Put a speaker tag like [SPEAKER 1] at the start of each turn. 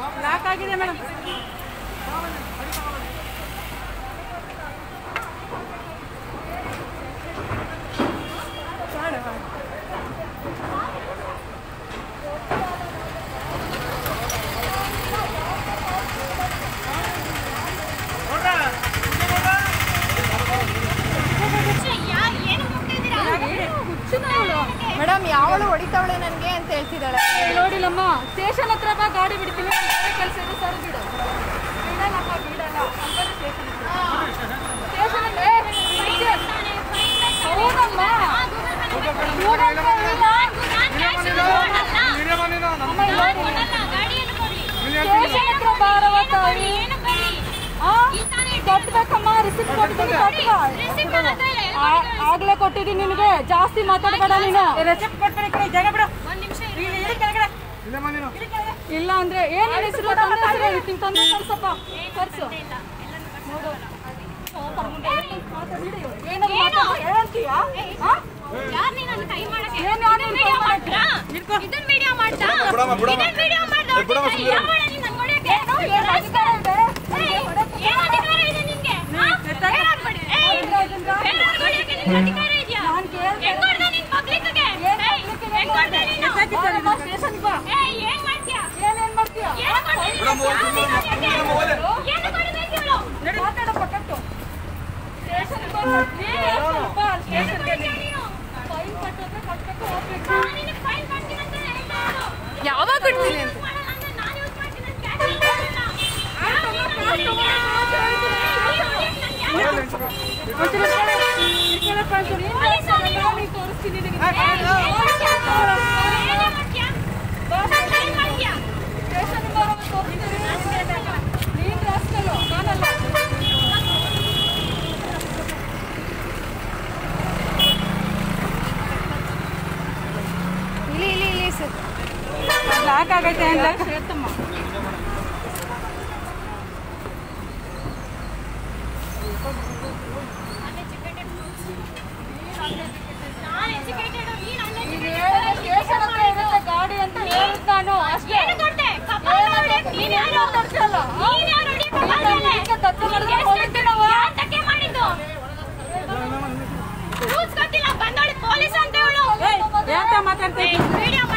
[SPEAKER 1] Lock ಆಗಿದೆ madam.
[SPEAKER 2] Madam ಯಾವಳು ಹೊಡಿತಾವಳೆ ನನಗೆ ಅಂತ ಹೇಳ್ತಿದ್ದಾಳೆ.
[SPEAKER 1] ನೋಡಿಲ್ಲಮ್ಮ, ಸ್ಟೇಷನ್ ಹತ್ರ ಬಾ, ಗಾಡಿ ಬಿಡ್ತೀವಿ. ಕೆಲಸ ಇದೆ ಸರ್, ಬಿಡು. ಬಿಡಲ್ಲಪ್ಪ, ಬಿಡಲ್ಲ. ಕಟ್ಟಬೇಕಮ್ಮ, ರಿಸಿಪ್ಟ್ ಕೊಡ್ತೀನಿ. ಆಗ್ಲೇ ಕೊಟ್ಟಿದ್ದೀನಿ ನಿನಗೆ, ಜಾಸ್ತಿ ಮಾತಾಡಬೇಡ ನೀನು. ರಿಸಿಪ್ಟ್ ಕೊಡ್ತೀನಿ, ಕಡೆ ಜಾಗ ಬಿಡು. ಇಲ್ಲ ಅಂದ್ರೆ ಏನ್ ಹೆಸರು ತಂದೆ ಕಳ್ಸಪ್ಪ, ಕರ್ಸು.
[SPEAKER 2] ಯಾವಾಗ ಬಿಡ್ತೀನಿ ಅಂತ ಇಲ್ಲಿ ಸರ್ ಲಾಕ್ ಆಗೈತೆ ಸೇರ್ತಮ್ಮ. ಗಾಡಿ ಅಂತ ಹೇಳುತ್ತ ನಾನು ಅಷ್ಟೇ. ಮಾತಾಡ್ತಾ